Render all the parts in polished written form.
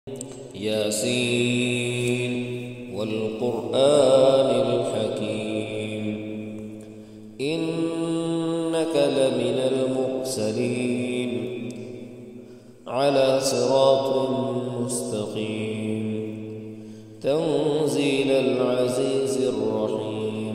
ياسين والقرآن الحكيم إنك لمن المرسلين على صراط مستقيم تنزيل العزيز الرحيم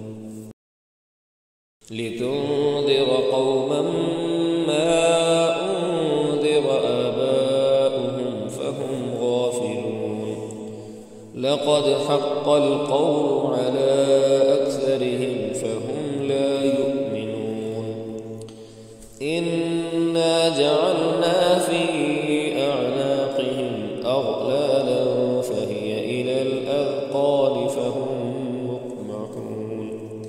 لتنذر قوما ما أنذر آباؤهم فهم غافلون لقد حق القول على أكثرهم فهم لا يؤمنون إنا جعلنا في أعناقهم أغلالا فهي إلى الأذقان فهم مقمحون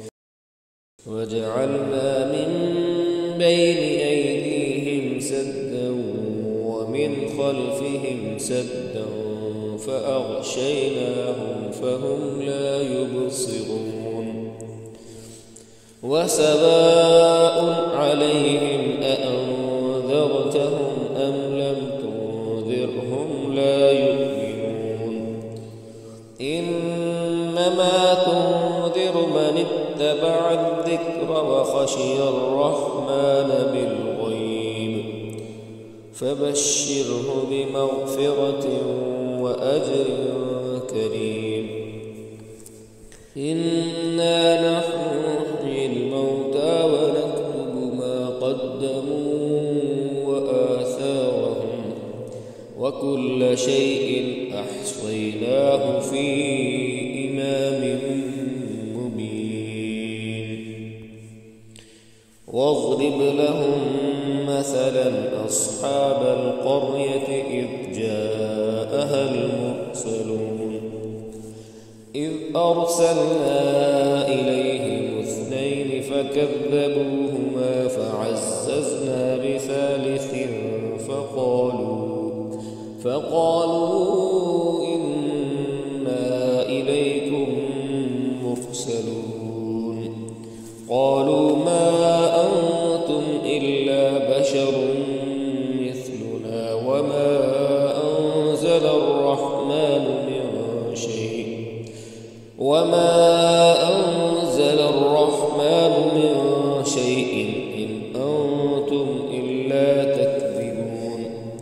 وجعلنا من بين أيديهم سدا ومن خلفهم سدا فأغشيناهم فهم لا يبصرون وسواء عليهم أأنذرتهم أم لم تنذرهم لا يؤمنون إنما تنذر من اتبع الذكر وخشي الرحمن بالغيب فبشره بمغفرة وأجر كريم إنا نحن نحيي الموتى ونكتب ما قدموا وآثارهم وكل شيء أحصيناه في إمام مبين واضرب لهم مثلا أصحاب القرية إذ جاءها المرسلون إذ أرسلنا إليهم اثنين فكذبوهما فعززنا بثالث فقالوا إنا إليكم مرسلون قالوا ما أنتم إلا بشر مثلنا وما أنزل الرحمن من شيء إن أنتم إلا تكذبون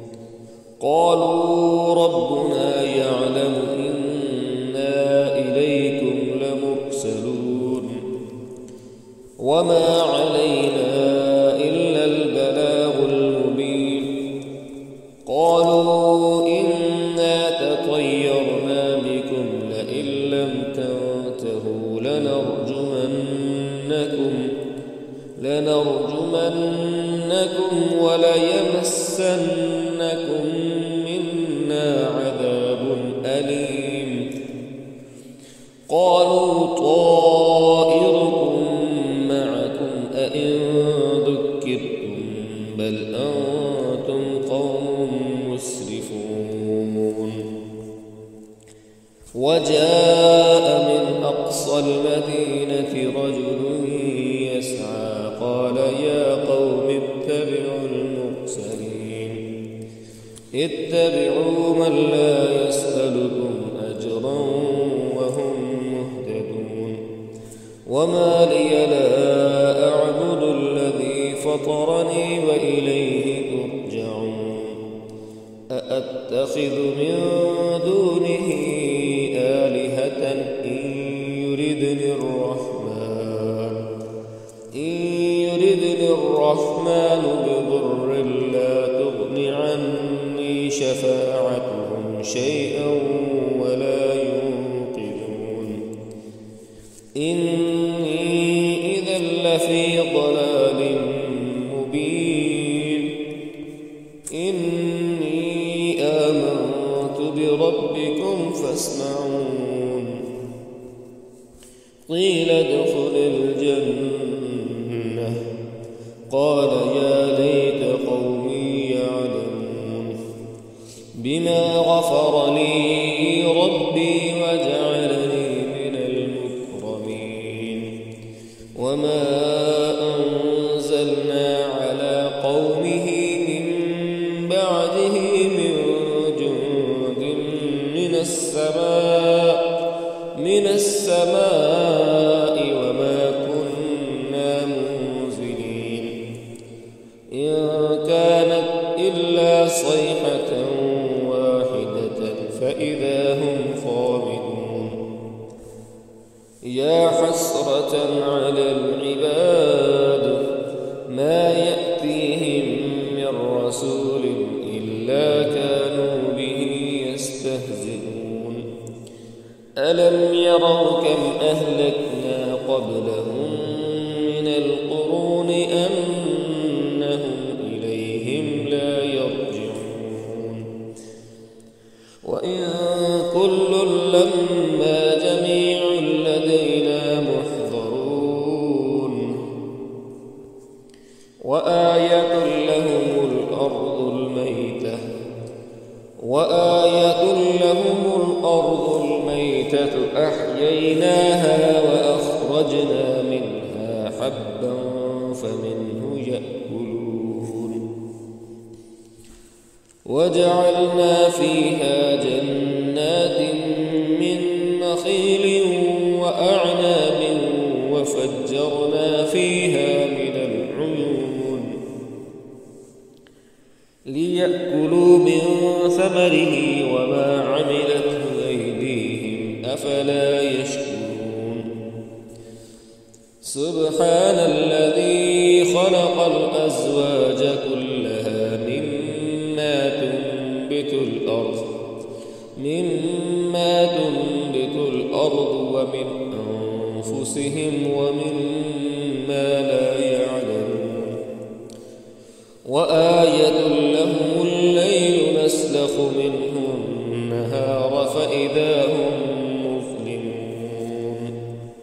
قالوا ربنا يعلم إنا إليكم لمرسلون وما علينا إلا البلاغ المبين قالوا إنا تطيرنا بكم لئن لم تنتهوا لنرجمنكم وليمسنكم منا عذاب أليم قالوا طائركم معكم أئن ذكرتم بل أنتم قوم مسرفون وجاء من أقصى المدينة رجل يسعى قال يا قوم اتبعوا من لا يسألكم أجرا وهم مهتدون وما لي لا أعبد الذي فطرني وإليه ترجعون أأتخذ من دونه آلهة إن يردني الرحمن بضر لا تغن عني شفاعتهم شيئا ولا ينقذون إني إذا لفي ضلال مبين إني آمنت بربكم فاسمعون قيل ادخل الجنة قال يا ليت قومي يعلمون بما غفر لي ربي وجعلني من المكرمين وما أنزلنا على قومه من بعده من جند من السماء وما كنا منزلين إن كانت إلا صيحة واحدة فإذا هم خامدون يا حسرة على العباد ما يأتيهم من رسول إلا كانوا به يستهزئون ألم يروا كم أهلكنا قبلهم من القرون أنهم إليهم لا يرجعون وإن كل لما جميع لدينا محضرون وآية لهم الأرض الميتة أحييناها وأخرجنا منها حبا فمنه يأكلون وجعلنا فيها جنات من نخيل وأعناب وفجرنا فيها من العيون ليأكلوا من ثمره وما عملته أيديهم أفلا يشكرون سبحان الذي خلق الأزواج كلها مما تنبت الأرض ومن أنفسهم ومما لا يعلمون وآية لهم الليل نسلخ منه النهار فإذا هم مظلمون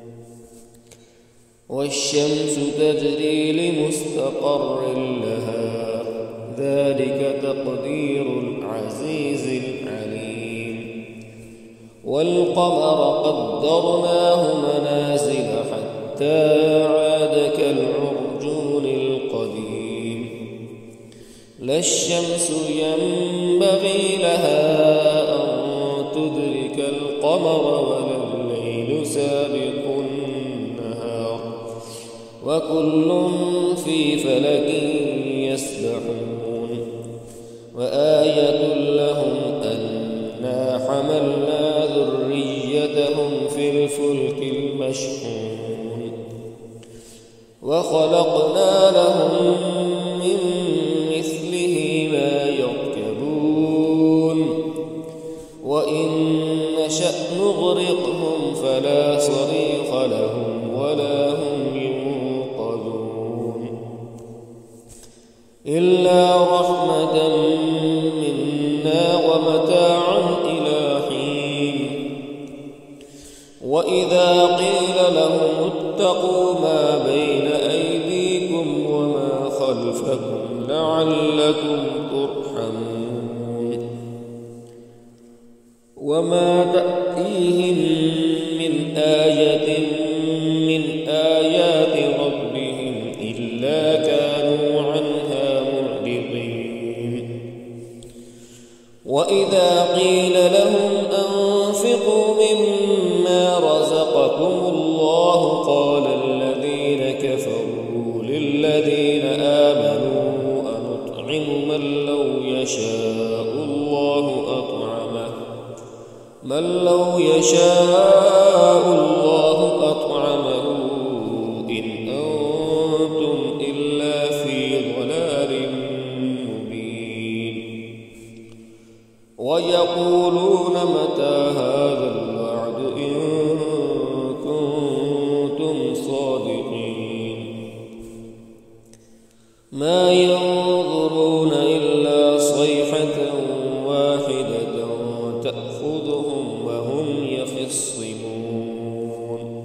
والشمس تجري لمستقر لها ذلك تقدير العزيز العليم والقمر قدرناه منازل حتى عاد كالعرجون القديم لا الشمس ينبغي لها أن تدرك القمر ولا الليل سابق النهار وكل في فلك يسبحون وآية لهم أنا حملنا ذريتهم في الفلك المشحون وخلقنا لهم من مثله ما يركبون وإن نشأ نغرقهم فلا صريخ لهم ولا هم ينقذون إلا رحمة منا ومتاعا إلى حين وإذا قيل لهم اتقوا ما بين أيديكم وما خلفكم لعلكم ترحمون وما تأتيهم من آية من آيات ربهم إلا كانوا عنها معرضين وإذا قيل لهم أنفقوا مما رزقكم الله قال الذين كفروا للذين آمنوا أنطعم من لو يشاء الله أطعمه إن أنتم إلا في ضلال مبين ويقولون متى هذا الوعد إن كنتم صادقين ما ينظرون إلا صيحة واحدة تأخذهم وهم يخصمون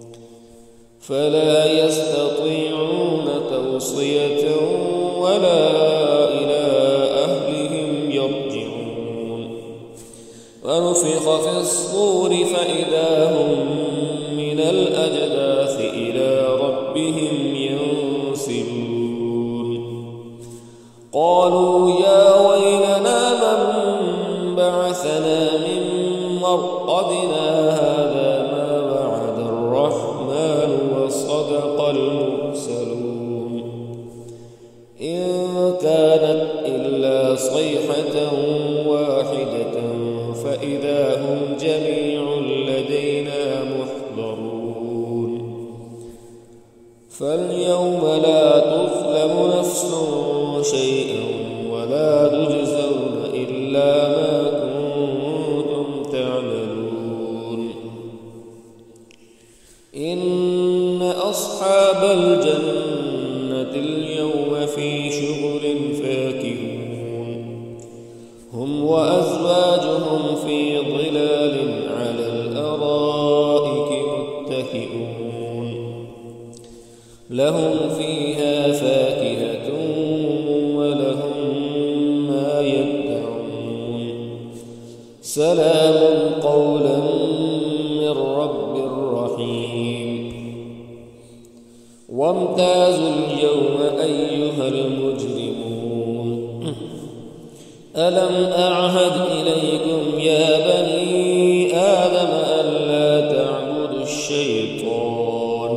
فلا يستطيعون توصية ولا إلى أهلهم يرجعون ونفخ في الصور فإذا هم من الأجداث إلى ربهم ينسلون قالوا يا ويلنا من بعثنا من مرقدنا هذا ما وعد الرحمن وصدق المرسلون إن كانت إلا صيحة واحدة فإذا هم جميع لدينا محضرون فاليوم لا تظلم نفس شيئا ولا تجزون إلا ما كنتم تعملون إن أصحاب الجنة اليوم في شغل فاكهون هم وأزواجهم في ظلال على الأرائك متكئون لهم فيها فاكهة ولهم ما يدعون سلام قولا من رب رحيم وامتازوا اليوم أيها المجرمون ألم أعهد إليكم يا بني آدم ألا تعبدوا الشيطان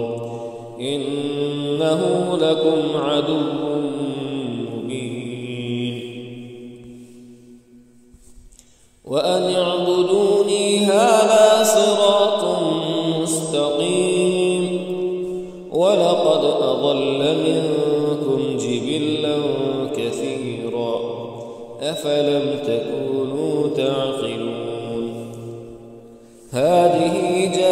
إنه لكم عدو مبين وأن اعبدوني هذا صراط مستقيم ولقد أضل منكم جبلا كثيرا أفلم تكونوا تعقلون هذه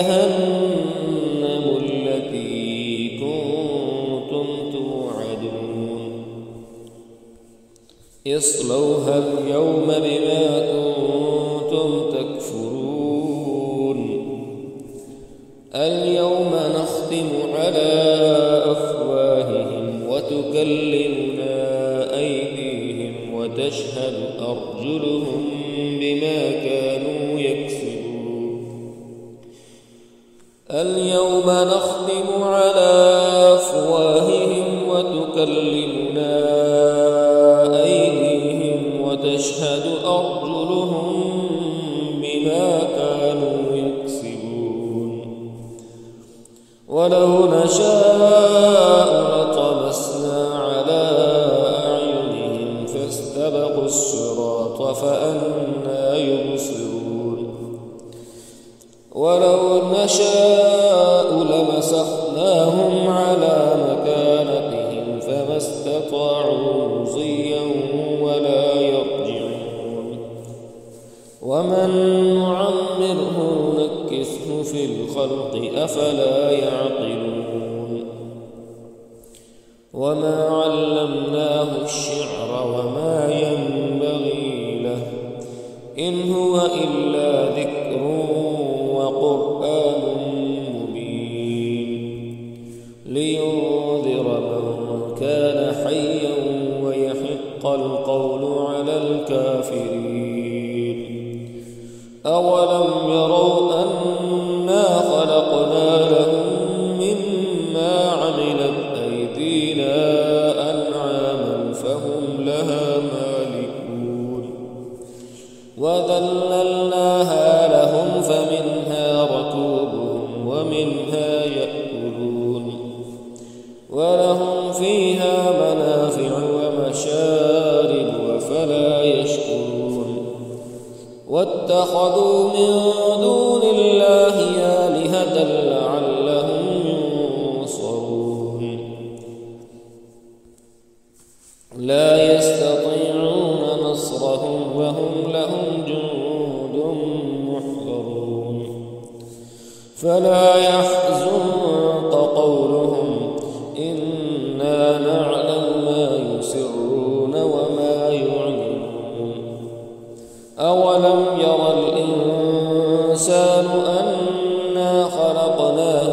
جهنم التي كنتم توعدون اصلوها اليوم بما كنتم تكفرون اليوم نختم على أفواههم وتكلمنا أيديهم وتشهد أرجلهم بما كانوا يكسبون اليوم نختم على أفواههم وتكلمنا أيديهم وتشهد أرجلهم بما كانوا يكسبون ولو نشاء لطمسنا على أعينهم فاستبقوا الصراط فأنى يبصرون ولو نشاء لمسخناهم على مكانتهم فما استطاعوا مضيا ولا يرجعون ومن نعمره نكسه في الخلق أفلا يعقلون وما علمناه الشعر وما ينبغي له إن هو إلا ذكر وقرآن مبين لينذر من كان حيا ويحق القول على الكافرين أولم يروا أنا خلقنا لهم مما عملت أيدينا أنعاما فهم لها مالكون وذللناها لهم فمنها ركوبهم ومنها يأكلون ولهم فيها منافع ومشارب أفلا يشكرون واتخذوا من دون الله آلهة لعلهم ينصرون لا يستطيعون نصرهم وهم لهم جند محضرون فلا يحزنك قولهم إنا نعلم ما يسرون وما يعلنون أولم ير الإنسان أنا خلقناه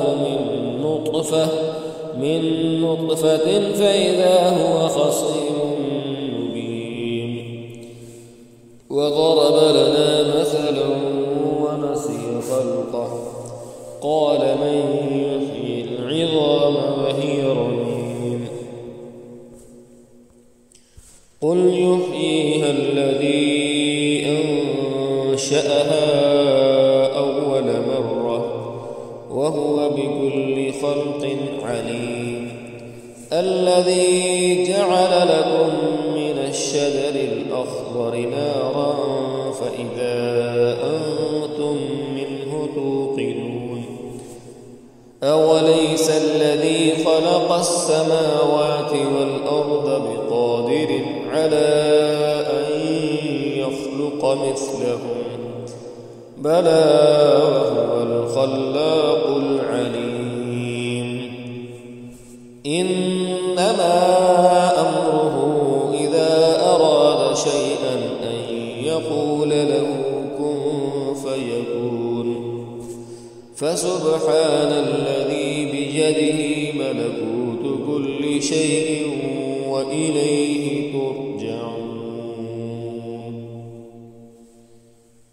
من نطفة فإذا هو خصيم مبين وضرب لنا مثلا ونسي خلقه قال من يحيي العظام وهي رميم قل يحييها الذي أنشأها أنشأها أول مرة وهو بكل خلق عليم. الذي جعل لكم من الشجر الأخضر نارا فإذا أنتم منه توقدون. أوليس الذي خلق السماوات والأرض بقادر على أن يخلق مثلهم بلى وهو الخلاق العليم. إنما أمره إذا أراد شيئا أن يقول له كن فيكون. فسبحان الذي بيده ملكوت كل شيء وإليه ترجعون.